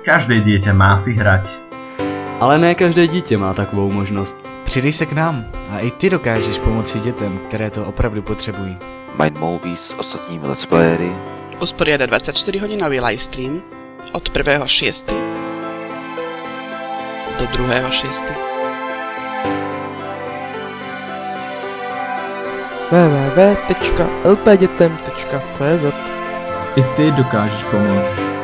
Každé dieťa má si hrať. Ale ne každé dítě má takovou možnost. Přidej se k nám a i ty dokážeš pomoci dětem, které to opravdu potřebují. Mindmovie s ostatními let's playery. Usporiada 24-hodinový livestream od 1.6. do 2.6. www.lpdetem.cz I ty dokážeš pomoct.